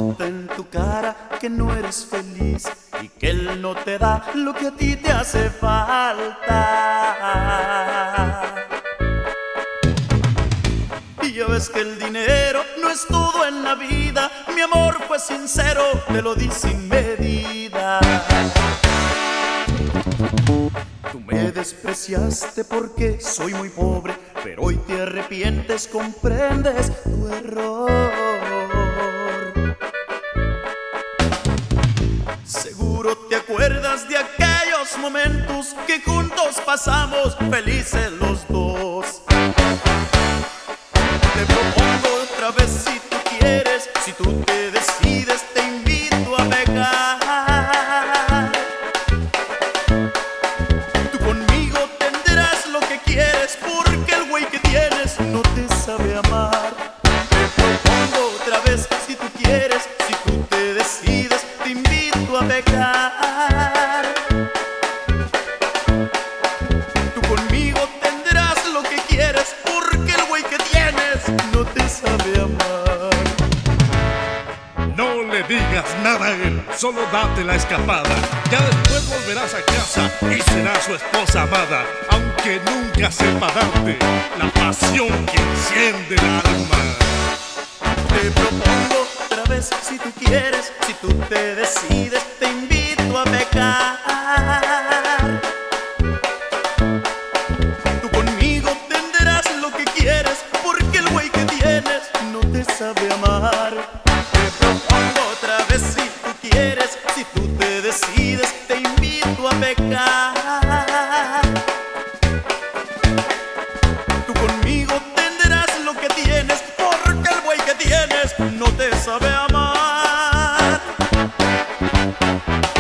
nota en tu cara que no eres feliz y que él no te da lo que a ti te hace falta. Y ya ves que el dinero no es todo en la vida. Mi amor fue sincero, te lo di sin medida. Tú me despreciaste porque soy muy pobre, pero hoy te arrepientes, comprendes tu error. Seguro te acuerdas de aquellos momentos que juntos pasamos felices los dos. Te propongo otra vez si tú quieres, si tú te decides, te invito a pecar. Tú conmigo tendrás lo que quieres, porque el güey que tienes no te sabe amar. Te propongo otra vez si tú quieres, si tú te decides, te invito a pecar. Tú conmigo tendrás lo que quieres, porque el güey que tienes no te sabe amar. No le digas nada a él, solo date la escapada. Ya después volverás a casa y serás su esposa amada, aunque nunca sepa darte la pasión que enciende el alma. Te propongo otra vez si tú quieres, si tú te decides, te invito a pecar. Tú conmigo tendrás lo que quieres, porque el güey que tienes no te sabe amar. Te propongo otra vez si tú quieres, si tú te decides, te invito a pecar. Tú conmigo tendrás lo que tienes, porque el güey que tienes no te sabe amar.